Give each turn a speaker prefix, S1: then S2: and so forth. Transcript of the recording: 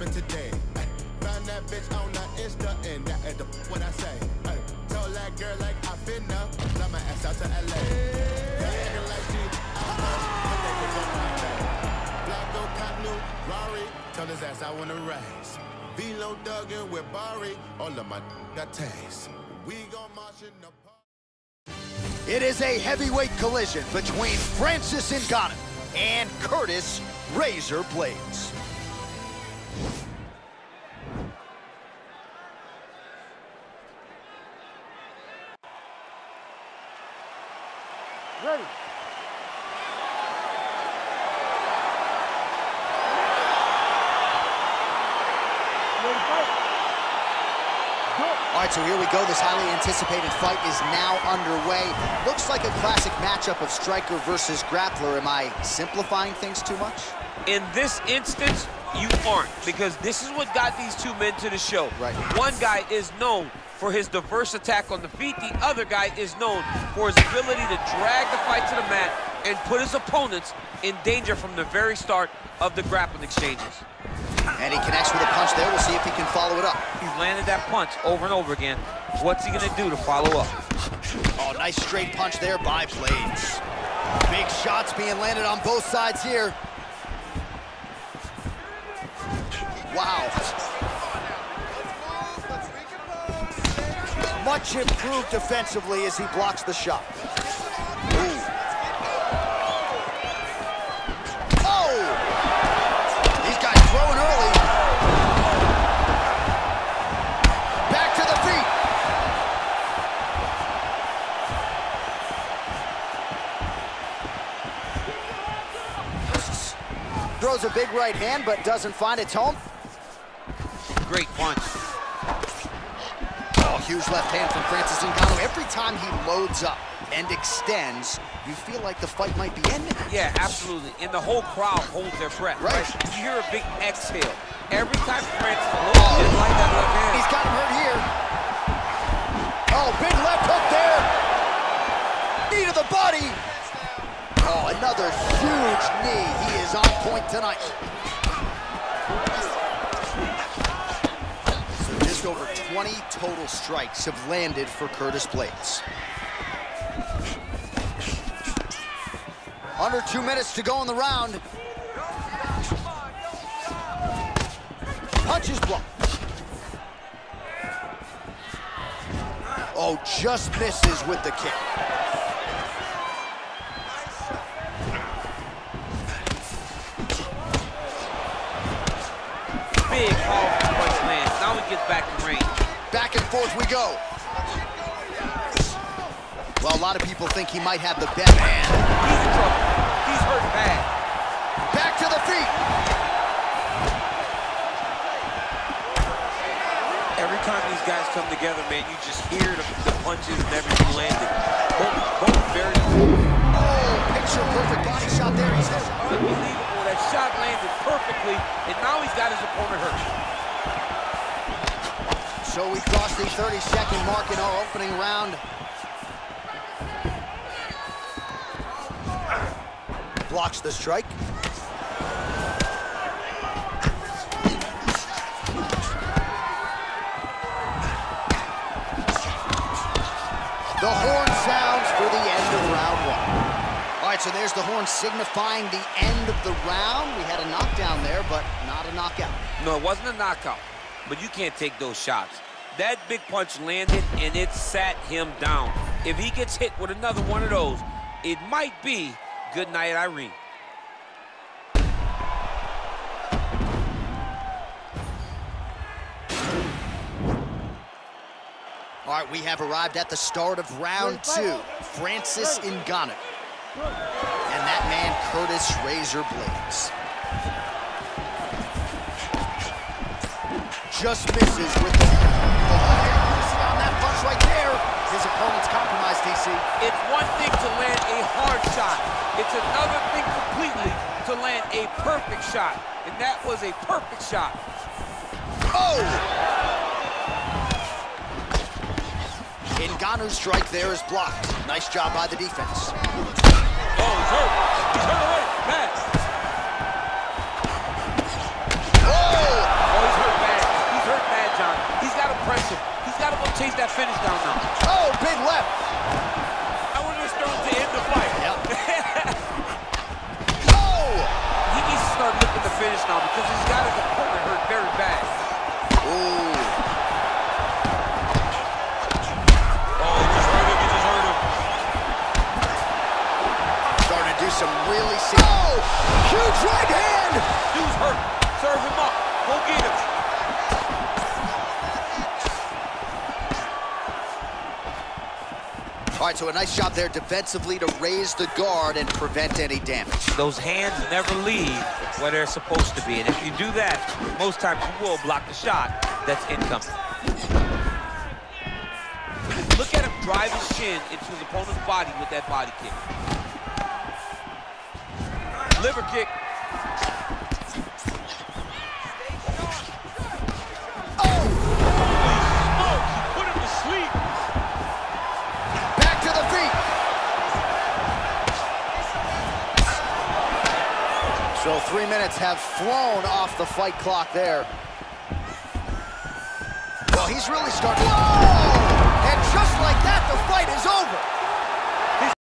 S1: happened today? Ay, found that bitch on the Insta and that at the what I say. Ay, told that girl like I finna fly my ass out to LA. Acting like she out there, but they can go right back. Blanco cop new Rari, told his ass I wanna race. Velo Duggan with Barry, all of my got taste. We gon' march in the park.
S2: It is a heavyweight collision between Francis Ngannou and Curtis Razor Blaydes.
S3: Ready.
S2: All right, so here we go. This highly anticipated fight is now underway. Looks like a classic matchup of striker versus grappler. Am I simplifying things too much?
S4: In this instance, you aren't, because this is what got these two men to the show.
S2: Right.
S4: One guy is known for his diverse attack on the feet. The other guy is known for his ability to drag the fight to the mat and put his opponents in danger from the very start of the grappling exchanges.
S2: And he connects with a punch there. We'll see if he can follow it up.
S4: He's landed that punch over and over again. What's he gonna do to follow up?
S2: Oh, nice straight punch there by Blaydes. Big shots being landed on both sides here. Wow. Much improved defensively as he blocks the shot. Ooh. Oh! These guys throwing early. Back to the feet. Throws a big right hand, but doesn't find its home.
S4: Great punch.
S2: Oh, huge left hand from Francis Ngannou. Every time he loads up and extends, you feel like the fight might be ending.
S4: Yeah, absolutely. And the whole crowd holds their breath.
S2: Right.
S4: You hear a big exhale. Every time Francis looks, just like that left hand.
S2: He's got him hurt here. Oh, big left hook there. Knee to the body. Oh, another huge knee. He is on point tonight. So just over 20 total strikes have landed for Curtis Blaydes. Under 2 minutes to go in the round. Punches blocked. Oh, just misses with the kick.
S4: Big, powerful punch lands. Now he gets back to range.
S2: Back and forth we go. Well, a lot of people think he might have the best hand.
S4: He's in trouble. He's hurt bad.
S2: Back to the feet.
S4: Every time these guys come together, man, you just hear the punches and everything landed. Both very good.
S2: Oh, picture perfect body shot there. He's hit.
S4: Unbelievable. That shot landed perfectly, and now he's got his opponent hurt.
S2: So we crossed the 30-second mark in our opening round. Blocks the strike. The horn sounds for the end of round one. All right, so there's the horn signifying the end of the round. We had a knockdown there, but not a knockout.
S4: No, it wasn't a knockout, but you can't take those shots. That big punch landed, and it sat him down. If he gets hit with another one of those, it might be good night, Irene.
S2: All right, we have arrived at the start of round two. Francis Ngannou. And that man, Curtis Razor Blaydes. Just misses with the... on that punch right there. His opponent's compromised, DC.
S4: It's one thing to land a hard shot. It's another thing completely to land a perfect shot. And that was a perfect shot.
S2: Oh! Ngannou's strike there is blocked. Nice job by the defense.
S4: Oh, he's hurt. He's hurt already. Matt.
S2: Oh!
S4: Oh, chase that finish down now.
S2: Oh, big left.
S3: I want to start to end the fight.
S2: Yep. Oh!
S4: He needs to start looking to finish now because he's got his opponent hurt very bad.
S2: Ooh.
S4: Oh, he just hurt him, he just hurt him.
S2: Starting to do some really serious. Oh! Huge right hand!
S4: Dude's hurt. Serve him up. Go get him.
S2: All right, so a nice job there defensively to raise the guard and prevent any damage.
S4: Those hands never leave where they're supposed to be. And if you do that, most times you will block the shot that's incoming. Look at him drive his chin into his opponent's body with that body kick. Liver kick.
S2: So 3 minutes have flown off the fight clock there. Well, he's really starting. Whoa! And just like that, the fight is over.